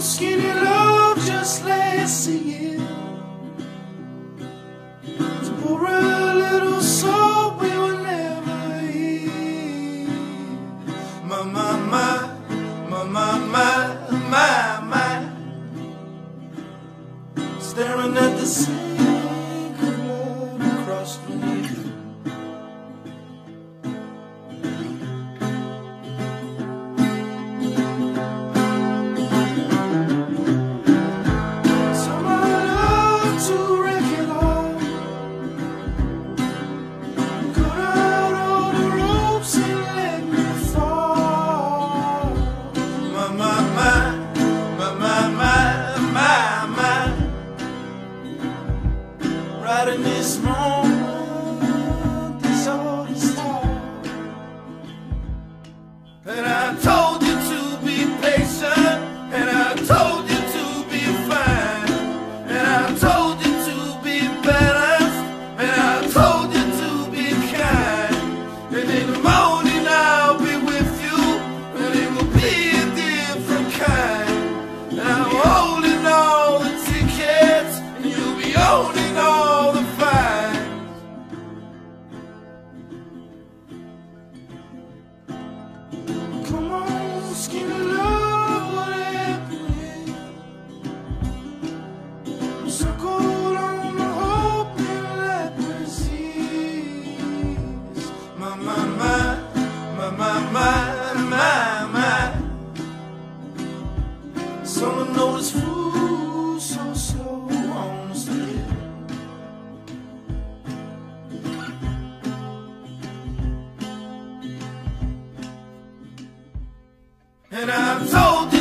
skinny love just last a year. To pour a little soul we will never hear. My, my, my, my, my, my, my, my. Staring at the sink of blood across the knee. Right in this moment, this all is start. And I told you to be patient, and I told you to be fine, and I told you to be balanced, and I told you to be kind. And in the morning I'll be with you, and it will be a different kind. And I'm holding all the tickets, and you'll be owning all the fines. Come on, skinny love, what happened? I'm circled on the hope and leprosies. My, my, my, my, my, my, my, my. Someone knows food so slow on the stairs. And I've told